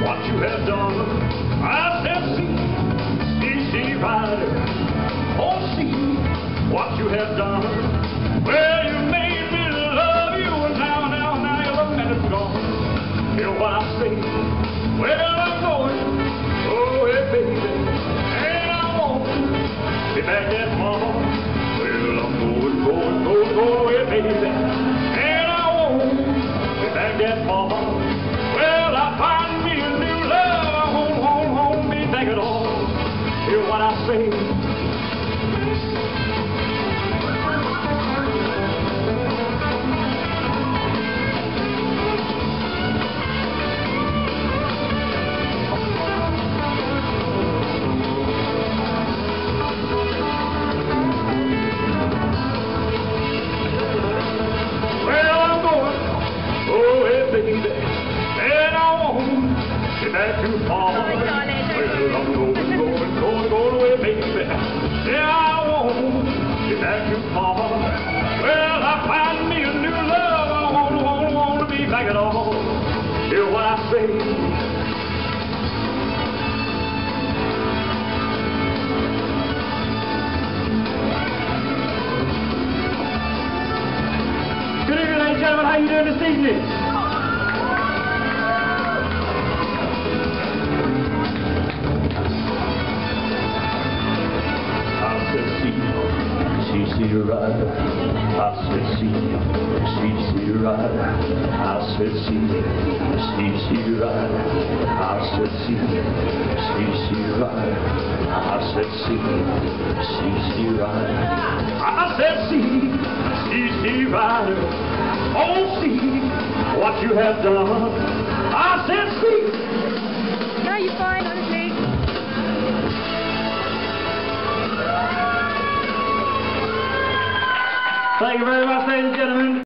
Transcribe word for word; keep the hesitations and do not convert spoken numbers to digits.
what you have done. I said, see, see, see, rider, oh, see what you have done. Well, you made me love you, and now, now, now you're looking at it gone. Hear what I say? Well, I'm going, oh, yeah, baby, and I won't be back that mama. Well, I'm going, going, going, going, yeah, baby, and I won't be back that mama. Well, I find me a new love, I won't, won't, won't be back at all. Hear what I say? Back too far. Well, I'm going, going, going, going away, baby. Yeah, I won't be back too far. Well, I find me a new love. I won't, won't, won't be back at all. Hear what I say? Good evening, ladies and gentlemen. How you doing this evening? See, see, rider, I said, see, see, see, rider, I said, see, see, see, rider, I said, see, see, see, rider, I said, see, see, see, rider, I said, see, see, see, rider, oh, see what you have done. I said, see. No, you're fine, honestly. Thank you very much, ladies and gentlemen.